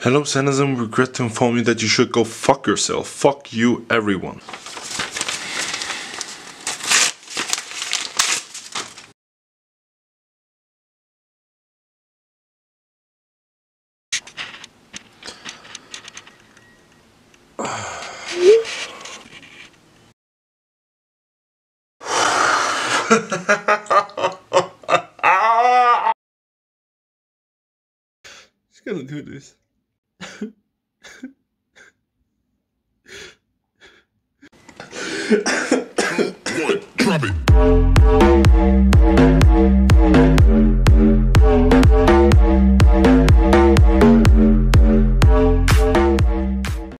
Hello cenesm, regret to inform you that you should go fuck yourself. Fuck you, everyone. Just gonna do this. Drop it.